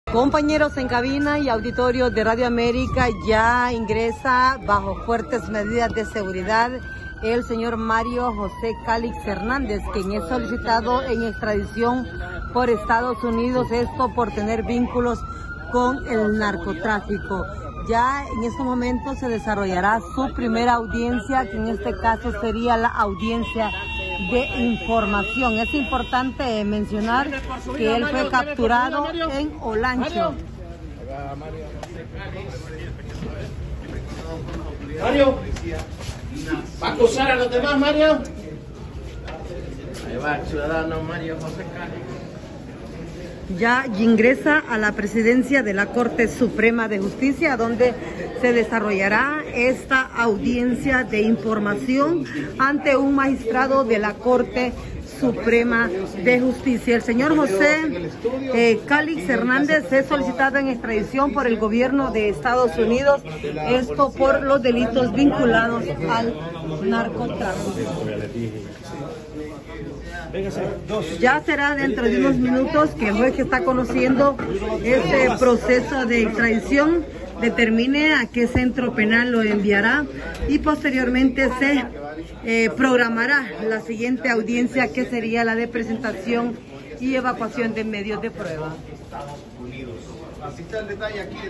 Compañeros en cabina y auditorio de Radio América, ya ingresa bajo fuertes medidas de seguridad el señor Mario José Calix Hernández, quien es solicitado en extradición por Estados Unidos, esto por tener vínculos con el narcotráfico. Ya en estos momentos se desarrollará su primera audiencia, que en este caso sería la audiencia de información. Es importante mencionar que él fue capturado en Olancho. Mario, ¿va a acusar a los demás, Mario? Ahí va el ciudadano Mario José Calix. Ya ingresa a la presidencia de la Corte Suprema de Justicia, donde se desarrollará esta audiencia de información ante un magistrado de la Corte Suprema de Justicia. El señor José Calix Hernández es solicitado en extradición por el gobierno de Estados Unidos, esto por los delitos vinculados al narcotráfico. Ya será dentro de unos minutos que el juez que está conociendo este proceso de extradición determine a qué centro penal lo enviará y posteriormente se programará la siguiente audiencia, que sería la de presentación y evacuación de medios de prueba.